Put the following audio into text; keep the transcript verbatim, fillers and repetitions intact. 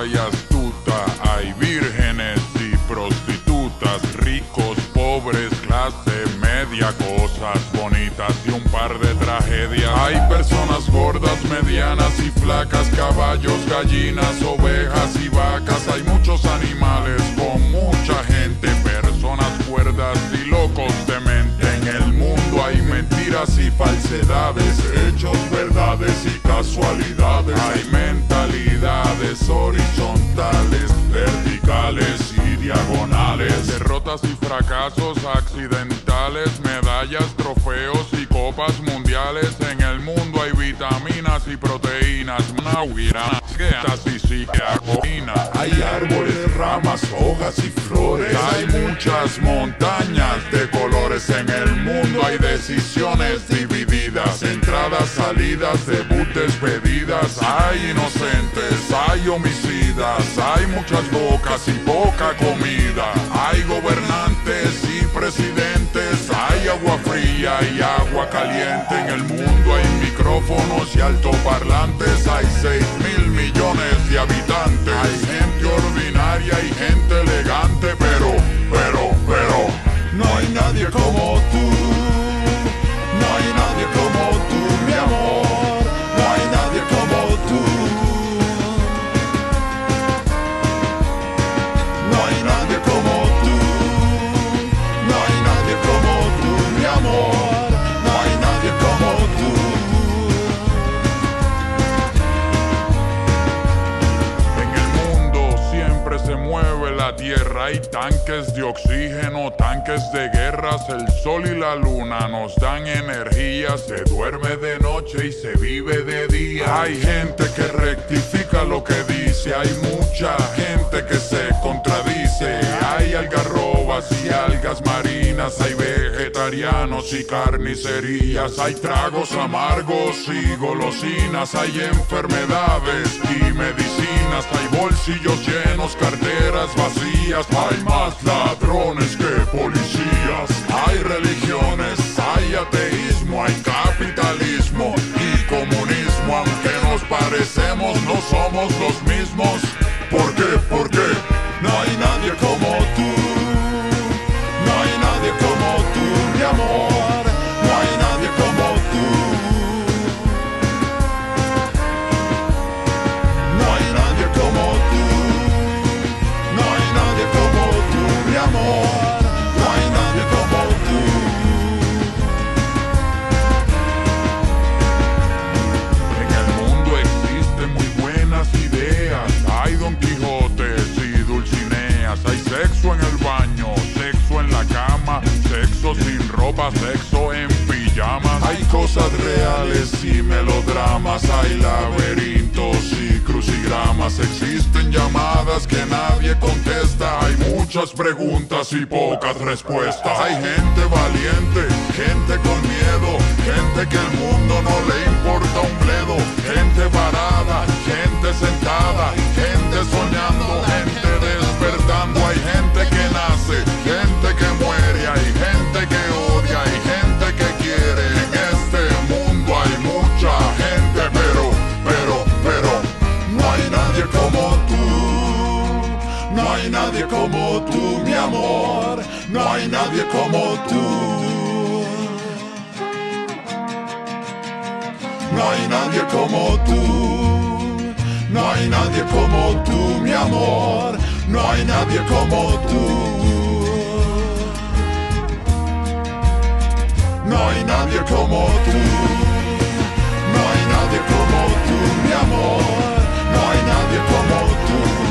y astuta. Hay vírgenes y prostitutas, ricos, pobres, clase media, cosas bonitas y un par de tragedias. Hay personas gordas, medianas y flacas, caballos, gallinas, ovejas y vacas. Hay muchos animales con mucha gente, personas cuerdas y locos de mente. En el mundo hay mentiras y falsedades, hechos, verdades y casualidades. Hay mentalidades horizontales, verticales y diagonales, derrotas y fracasos accidentales, medallas, trofeos y copas mundiales. En el mundo hay vitaminas y proteínas, y psicoacina. Hay árboles, ramas, hojas y flores. Hay muchas montañas de colores. En el mundo hay decisiones divididas, entradas, salidas, debut, despedidas. Hay inocentes, hay homicidas, hay muchas bocas y poca comida. Hay gobernantes y presidentes, hay agua fría y agua caliente. En el mundo hay micrófonos y altoparlantes. Hay seis mil millones de habitantes. Hay gente ordinaria y gente elegante, pero, pero, pero no hay nadie como tú. No hay nadie como tú, mi amor. No hay nadie como tú. No hay nadie como tú. No hay nadie como tú, mi amor. No hay nadie como tú. En el mundo siempre se mueve la tierra. Hay tanques de oxígeno, tanques de guerras. El sol y la luna nos dan energía. Se duerme de noche y se vive de día. Hay gente que rectifica lo que dice. Hay mucha gente que se contradice. Hay algarrobas y algas marinas. Hay vegetarianos y carnicerías. Hay tragos amargos y golosinas. Hay enfermedades y medicinas. Hay bolsillos llenos, carteras vacías. Hay más ladrones que policías. Hay religiones, hay ateísmo, hay capitalismo y comunismo. Aunque nos parecemos, no somos los mismos. ¿Por qué? ¿Por qué? No hay nadie como tú. No hay nadie como tú, mi amor. No hay nadie como tú. No hay nadie como tú. No hay nadie como tú, mi amor. No hay nadie como tú. En el mundo existen muy buenas ideas. Hay Don Quijotes y Dulcineas. Hay sexo en el baño, sexo en la cama, sexo sin ropa, sexo en pijamas. Hay cosas reales y melodramas. Hay laberintos y crucigramas. Existen llamadas que nadie contesta. Hay muchas preguntas y pocas respuestas. Hay gente valiente, gente con miedo, gente que el mundo no le importa un bledo. Gente parada, gente sentada, gente soñando, gente despertando. Hay gente que nace, gente que muere, hay gente que odia, hay gente que quiere. En este mundo hay mucha gente, pero, pero, pero no hay nadie como tú. No hay nadie como tú, mi amor. No hay nadie como tú. No hay nadie como tú. No hay nadie como tú, mi amor. No hay nadie como tú. No hay nadie como tú. No hay nadie como tú, mi amor. No hay nadie como tú.